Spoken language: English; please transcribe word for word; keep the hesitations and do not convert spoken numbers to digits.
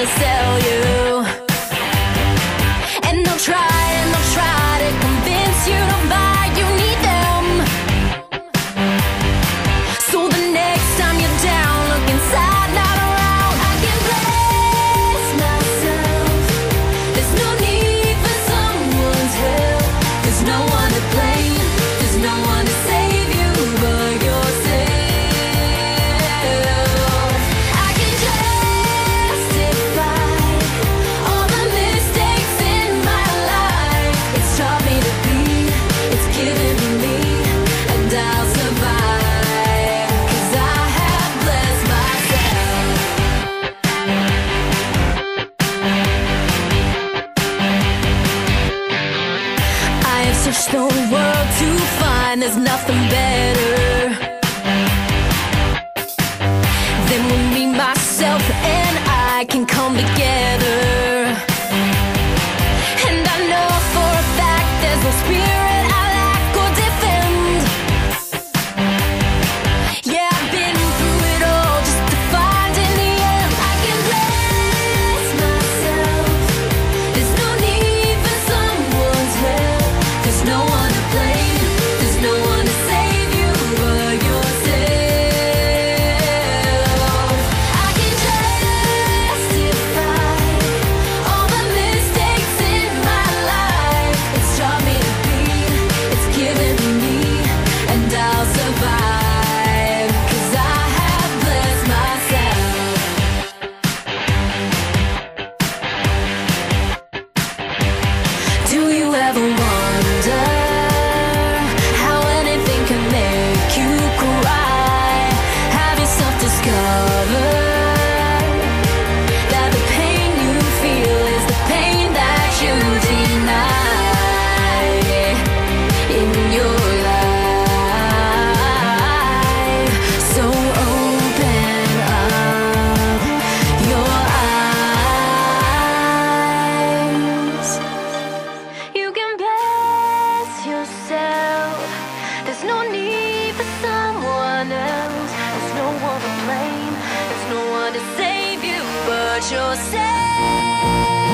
to sell you, and they'll try and they'll try to convince you to buy. You need them, so the next time you're down, look inside, not around. I can bless myself. There's no need for someone's help. There's no one to blame. There's no one to save you but yourself. I can justify all the mistakes in my life. It's taught me to be, it's given me, and I'll survive, 'cause I have blessed myself. I have searched the world to find there's nothing better than when me, myself, and I can come together. And I know for a fact there's no spirit I lack or defend. Yeah, I've been through it all just to find in the end I can bless myself. There's no need for someone's help. There's no one to blame. There's no one to save you but yourself. I can justify all the mistakes in my life. It's taught me to be, it's given me, and I'll survive, 'cause I have blessed myself. Do you ever wonder how anything can make you cry? Have yourself discovered that the pain you feel is the pain that you deny in your life? So open up your eyes. You can bless yourself. There's no need for someone else. There's no one to blame. There's no one to save you but yourself.